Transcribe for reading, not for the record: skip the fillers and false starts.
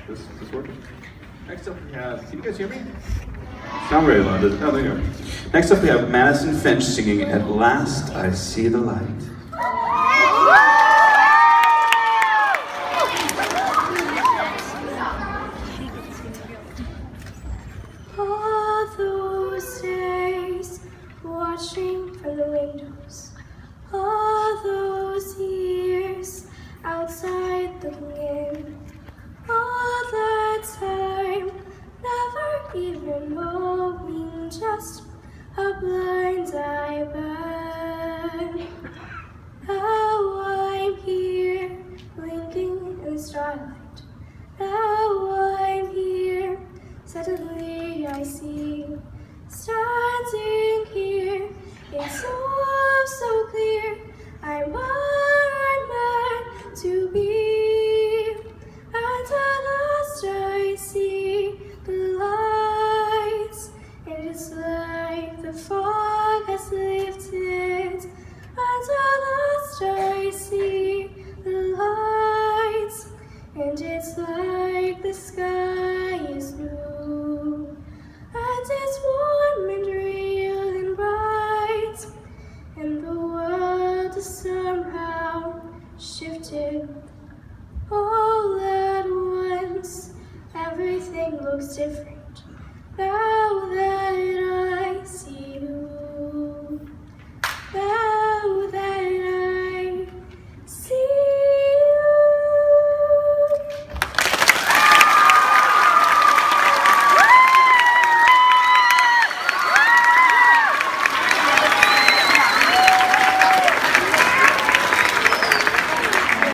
Is this working? Next up we have, can you guys hear me? Sound very loud. Oh, there you go. Next up we have Madison Finch singing At Last I See the Light. All those days watching from the windows, all those years outside looking in, all that time never even knowing just a blind eye burn. Now I'm here blinking in the starlight. Now I'm here, suddenly I see, standing here, it's so clear, I'm where I'm meant to be. And at last I see the lights, and it's like the fog has lifted. And at last I see the lights, and it's like the sky is blue, and it's warm and real and bright, and the world has somehow shifted. All at once, everything looks different now that